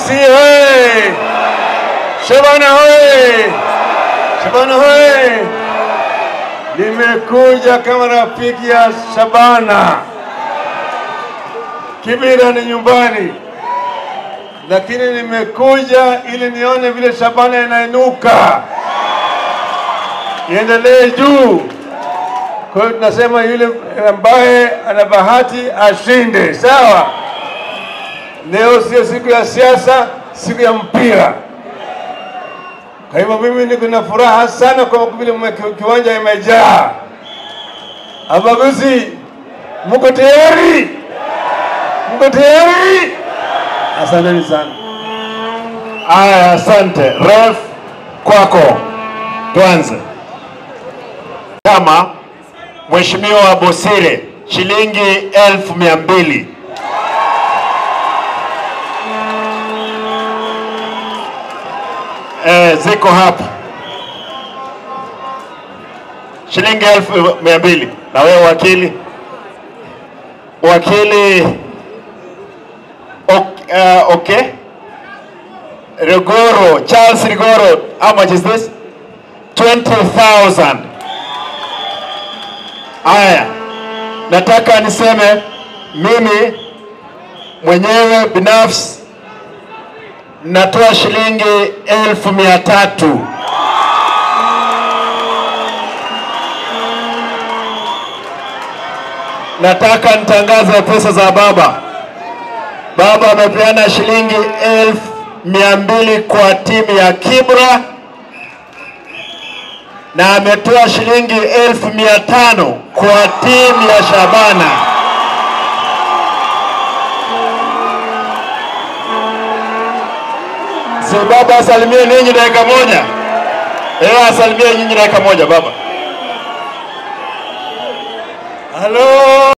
Kisii hoye! Shabana hoye! Shabana hoye! Nimekuja kama rafiki ya Shabana. Kibira ni nyumbani, lakini nimekuja ili nione vile Shabana inainuka, iendelee juu. Kwa hiyo tunasema yule ambaye ana bahati ashinde, sawa? Leo sio siku ya siasa, siku ya mpira. Kwa hivyo mimi niko na furaha sana kwa vile kiwanja imejaa. Abaguzi, mko tayari? Mko tayari? Asanteni sana. Aya, asante. Ref, kwako. Tuanze. Kama Mheshimiwa Bosire, shilingi 1200. Ziko hapa. Shilingi 1200. Na wewe wakili? Wakili okay. Rigoro, Charles Rigoro, how much is this? 20,000. Aya, nataka niseme mimi mwenyewe binafsi natoa shilingi 1300. Nataka nitangaze pesa za baba. Baba amepeana shilingi 1200 kwa timu ya Kibra na ametoa shilingi 1500 kwa timu ya Shabana. Si baba asalimie ninyi dakika moja? Asalimie nyinyi dakika moja baba. Hello.